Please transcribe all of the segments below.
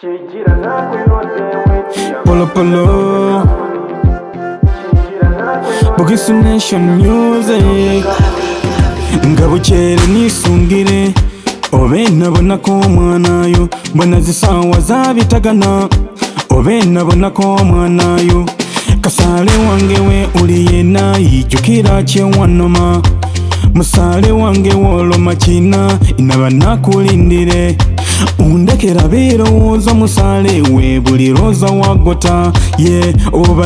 Polo Polo Bugisu Nation Music Ngabukere nisungire obe nabona ko mwanayo mbona zisawa zabitagana obe nabona ko mwanayo kasale wange we uliye nayi jukira kye wanoma musale wange wolo machina inaba nakulindire undekera birowooza musale we buli roza wagota ye oba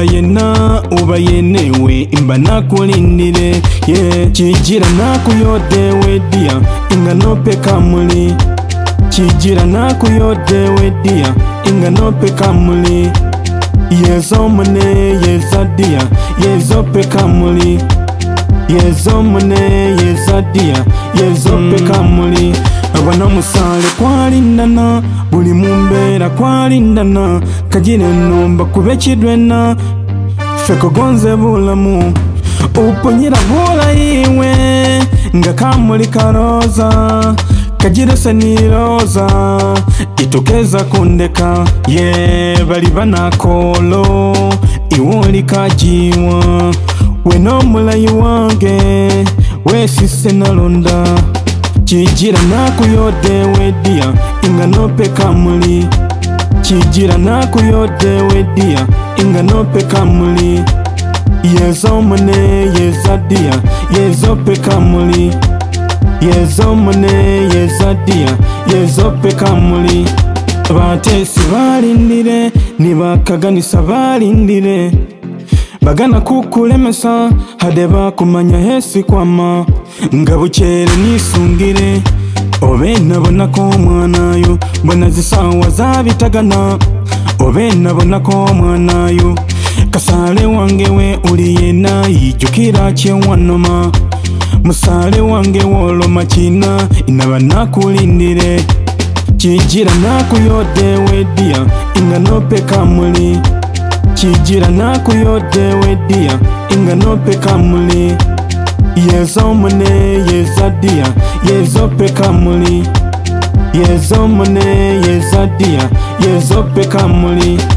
yene we mba nakulindire ye kijira nakuyode we dia inga nope Kamuli kijira nakuyode we dia inga nope Kamuli yezo mone yeza dia yezope Kamuli yezo mone yeza dia yezope Kamuli abana musale kwalindana buli mumbera kwalindana kagire nomba kubekidwena feko gonze bulamu uponyera bola iwe nga Kamuli karoza kagire seniroza itokeza kundeka ye bali banakolo iwoli kajiwa weno mulayi wange wesise nalonda kijira nakuyode we dia inga nope Kamuli kijira nakuyode we dia inga nope Kamuli yezo mone yeza dia yezope Kamuli yezo mone yeza dia yezope Kamuli batesi balindire nibakaganisa balindire bagana kukulemesa hadeba kumanya hesi kwama ngabukere nisungire obe nabona ko mwanayo mbona zisawa zabitagana obe nabona ko mwanayo kasale wange we uliye nayi jukira kye wanoma musale wange wolo machina inaba nakulindire kijira nakuyode we dia inga nope Kamuli kijira nakuyode we dia inga nope Kamuli yezo mone yeza dia yezope Kamuli yezo mone yeza dia yezope Kamuli